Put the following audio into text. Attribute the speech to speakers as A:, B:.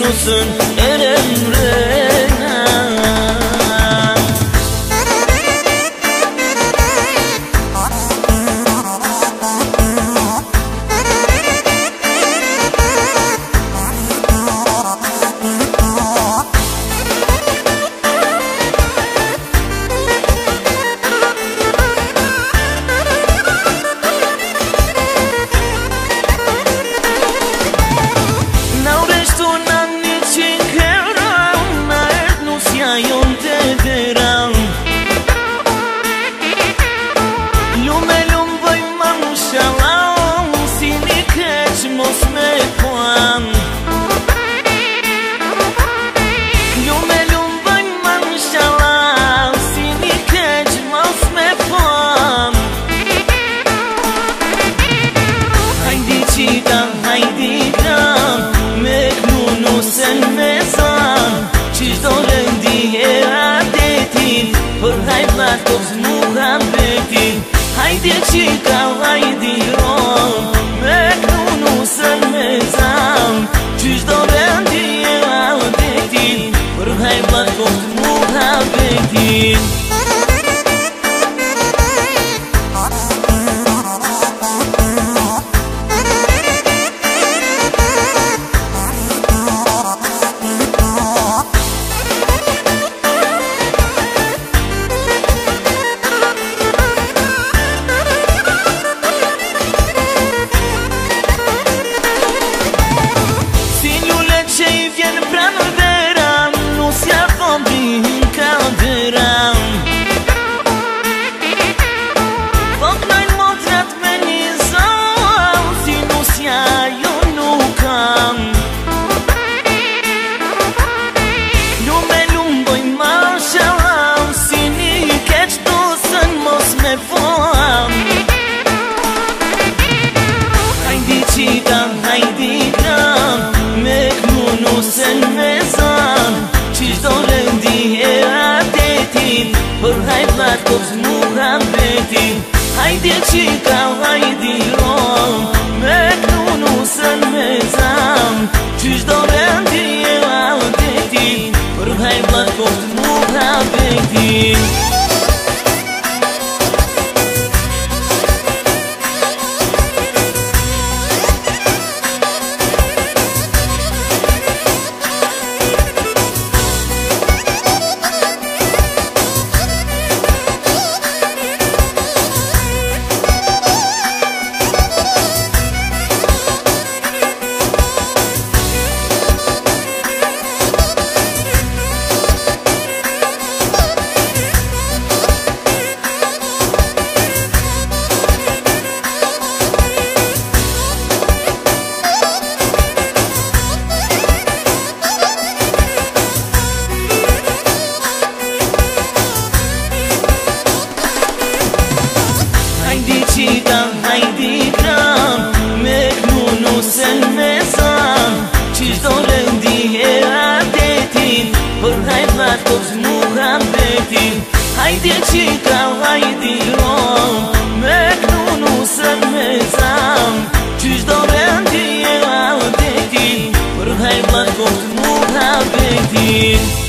A: Meknunusën e remrena. Për hajvlat kos muhambetin, hajde qika, hajde ron, Meknunusën me zam, qysh do rendi e adetin, për hajvlat kos muhambetin. Meknunusën me zam, qysh do rendi e adetin, për hajvlat kos muhambetin, hajde qika, hajde ron, Meknunusën me zam, qysh do rendi e adetin, për hajvlat kos muhambetin. Meknunusën me zam, qysh do rendi e adetin, për hajvlat kos muhambetin, hajde qika, hajde ron, Meknunusën me zam, qysh do rendi e adetin, për hajvlat kos muhambetin.